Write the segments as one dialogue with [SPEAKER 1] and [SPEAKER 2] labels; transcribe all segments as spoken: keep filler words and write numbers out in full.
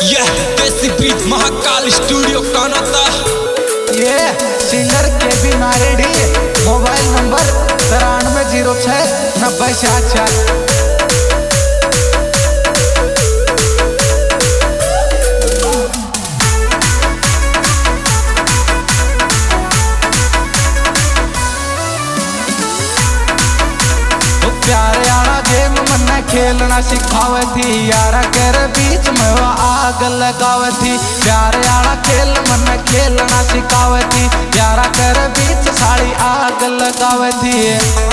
[SPEAKER 1] यह देसी beat Mahakal studio काना था।
[SPEAKER 2] ये singer K B Naredi, mobile number तिरानवे जीरो छः नब्बे सात सात। प्यारे आला गेम मन्ने खेलना सिखावे थी, यारा कर बीच में वो आग लगावे थी। प्यारे आला खेल मन्ने खेलना सिखावे थी, यारा कर बीच साड़ी आग लगावे थी।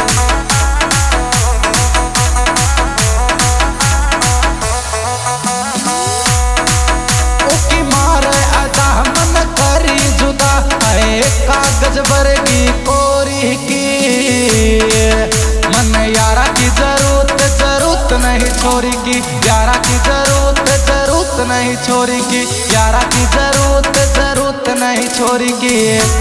[SPEAKER 2] उकी मारे अदा मन करी जुदा, कागज बरगी कोरी की। मन यारा की जरूरत जरूरत नहीं छोरी की, यारा की जरूरत जरूरत नहीं छोरी की, यारा की जरूरत जरूरत नहीं छोरी की।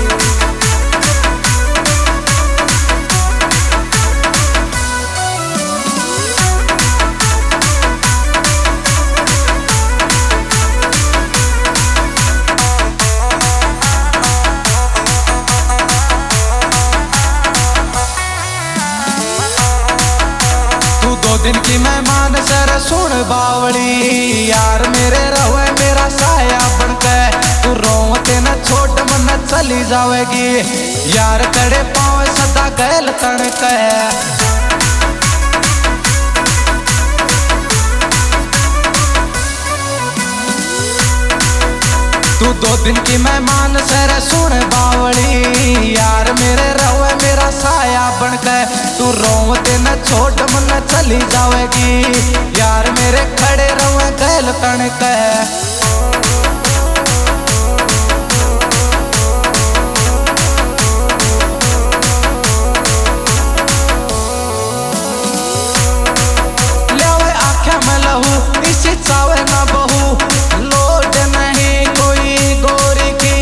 [SPEAKER 2] दो दिन की मेहमान सर सुन बावली, यार मेरे रवे मेरा साया बनके। तू रोवते न छोट मन चली जावेगी, यार कड़े पाँव सदा गैल तड़के। तू दो दिन की मेहमान सर सुन बावली, यार मेरे रवे मेरा साया बनके। तू रोवते न छोट मन चली जावेगी, यार मेरे खड़े रवे गैल तड़के। ले आँखें में लहू इसी चावे ना बहू, लोड नहीं कोई गोरी की।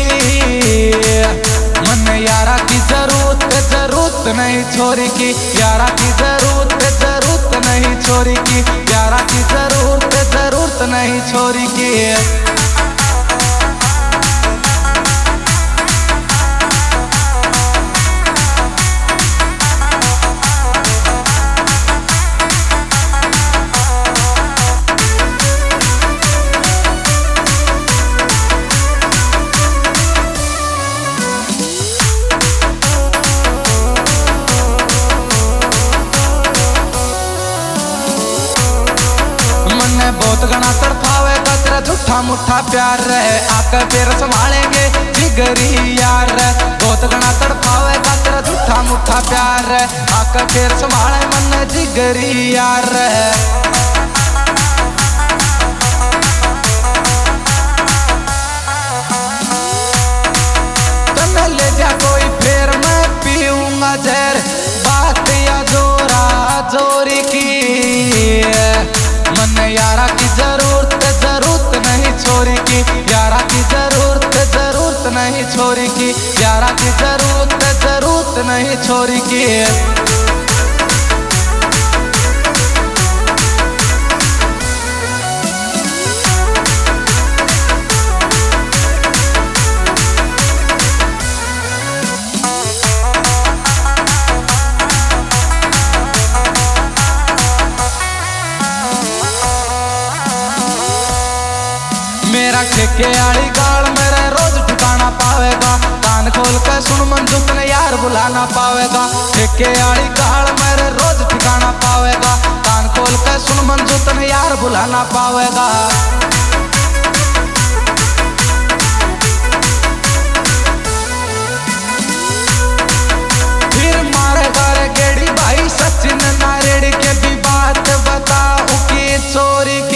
[SPEAKER 2] मन यारा की जरूरत जरूरत नहीं छोरी की, यारा की जरूरत जरूरत नहीं छोरी की, यारा की जरूरत जरूरत नहीं छोरी की। बहुत घना तड़फावे तेरा झूठा मुठा प्यार रहे, आके फिर संभालेंगे जिगरी यार। बहुत घना तड़फावे तेरा झूठा मुठा प्यार रहे, आके फिर संभाले मन जिगरी यार। तने ले जा कोई फिर मैं पीऊंगा जहर, बात या जोरा जोरी की। मन यारा की जरूरत जरूरत नहीं छोरी की, यारा की जरूरत जरूरत नहीं छोरी की, यारा की जरूरत जरूरत नहीं छोरी की। मेरा ठेके आली गाल मेरे रोज ठिकाना पावेगा, कान खोल के सुन मंजू तने यार बुलाना पावेगा। ठेके आली गाल मेरे रोज ठिकाना पावेगा, कान खोल के सुन मंजू तने यार बुलाना पावेगा। फिर मारे गारे गेड़ी भाई सचिन नारेड़ी के भी बात बताऊं की चोरी की।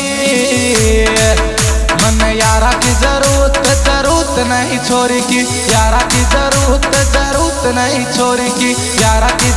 [SPEAKER 2] मन यारा की जरूरत जरूरत नहीं छोरी की, यारा की जरूरत जरूरत नहीं छोरी की, यारा की